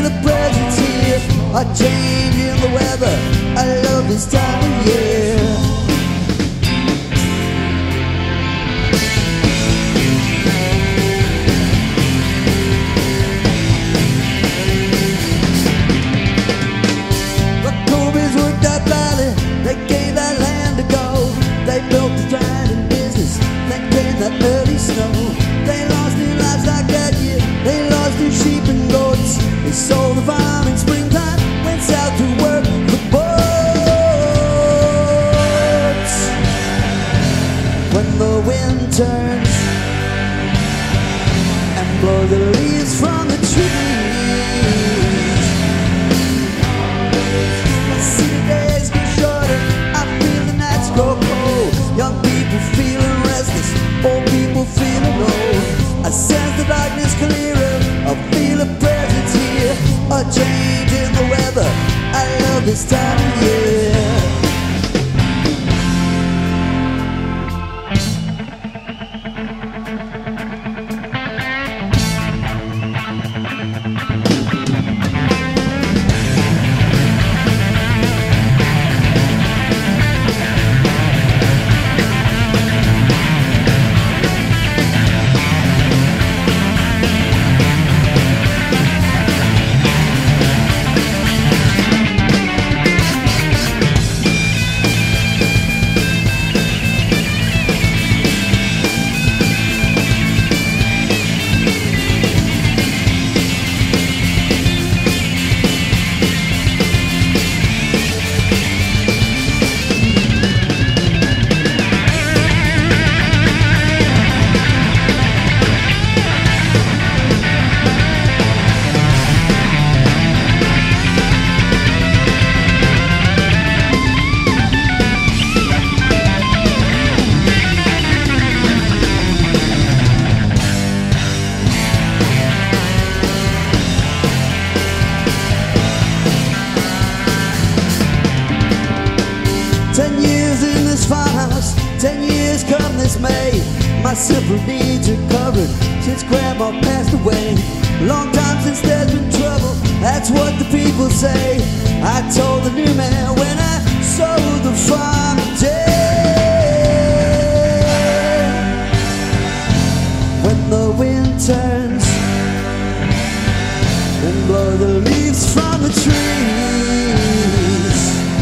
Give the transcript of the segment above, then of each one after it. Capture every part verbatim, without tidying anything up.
feel a presence here, a change in the weather. I love this time of year. The Cobras worked that valley, they gave that land a go. They built the grinding business, then came that early snow. They lost their livestock that year, they lost their sheep and goats. They sold the farm in springtime, went south to work the boats. When the wind turns and blows the leaves from the trees, I see the days get shorter, I feel the nights grow cold. Young people feeling restless, old people feeling old. I sense the darkness clearer, I feel a presence here, a change in the weather. I love this time of year. Ten years in this farmhouse, ten years come this May. My simple needs are covered since Grandma passed away. Long time since there's been trouble, that's what the people say. I told the new man when I sold the farm today. When the wind turns and blow the leaves from the trees,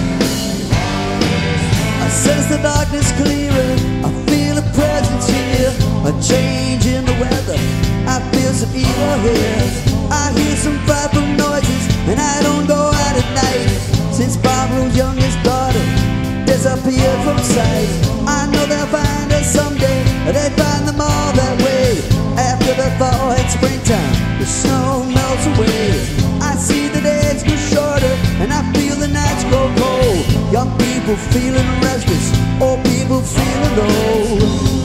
I sense the darkness clearer, I feel a presence here, a change in the weather. I feel some evil here, I hear some frightful noises, and I don't go out at night. Since Barbara's youngest daughter disappeared from sight, I know they'll find us someday, they find them all that way. After the thaw and springtime, the snow melts away. I see the days grow shorter, and I feel the nights grow cold. Young people feeling restless, old people feeling old.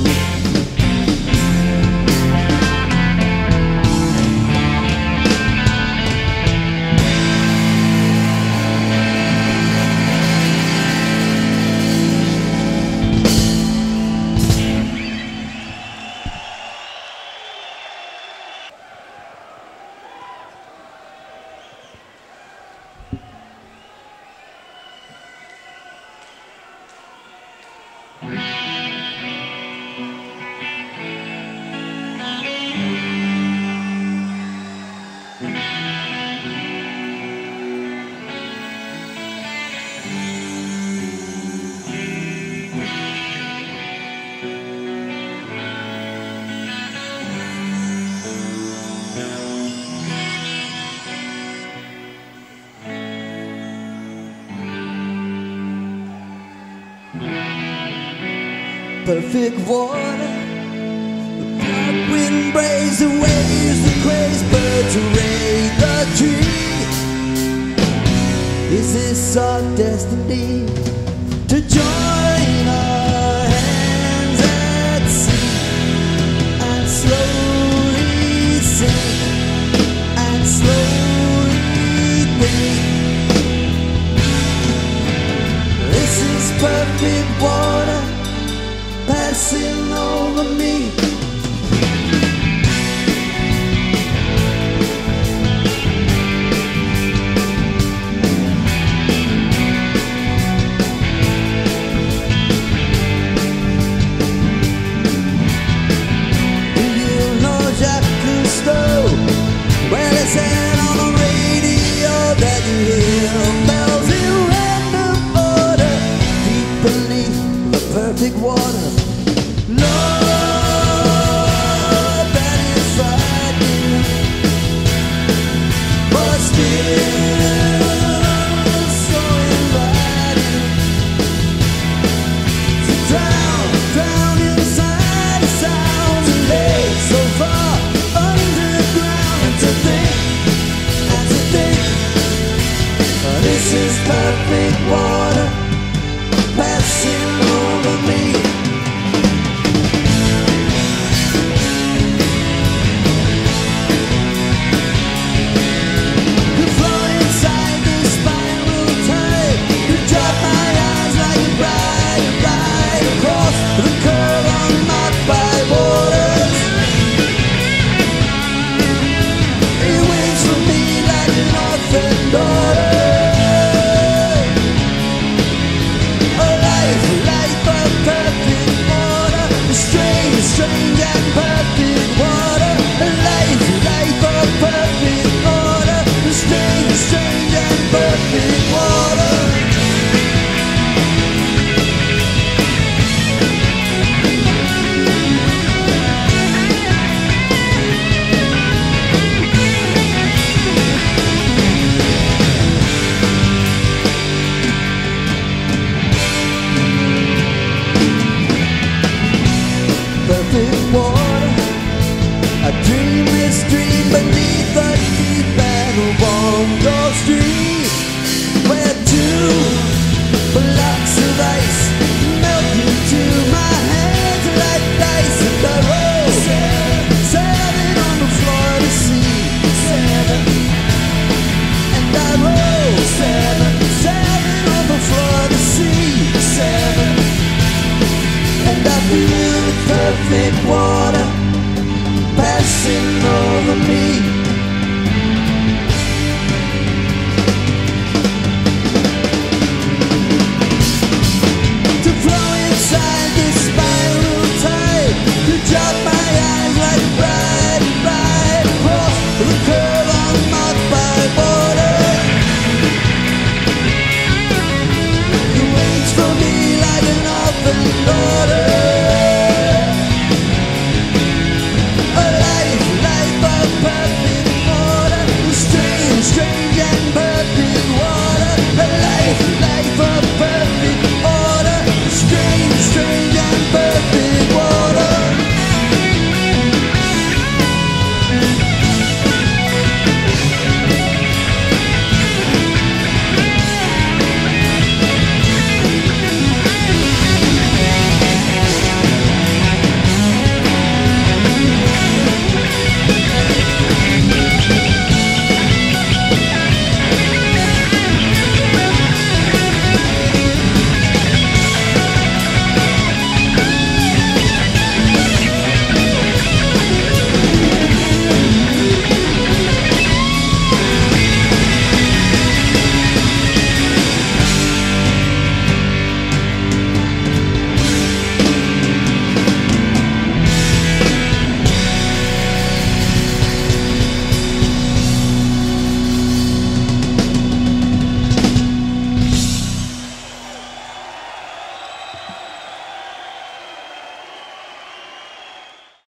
Perfect water, the dark wind braves the waves, the crazed birds raid the tree. Is this our destiny to join our hands at sea and slowly sink and slowly breathe? This is perfect water passing over me. This is perfect water passing over me. You flow inside the spiral tide. You drop my eyes like a ride, ride across the curve unmarked by waters. It waits for me like an orphan daughter. Strange and perfect water, life, life of perfect order. Strange, strange and perfect water. Perfect water, a dreamless dream beneath a deep and warm Gulf Stream, where two blocks of ice melt into my hands like dice, and I roll seven on the Florida Sea, seven, and I roll seven, seven on the Florida Sea, seven. And I feel the perfect water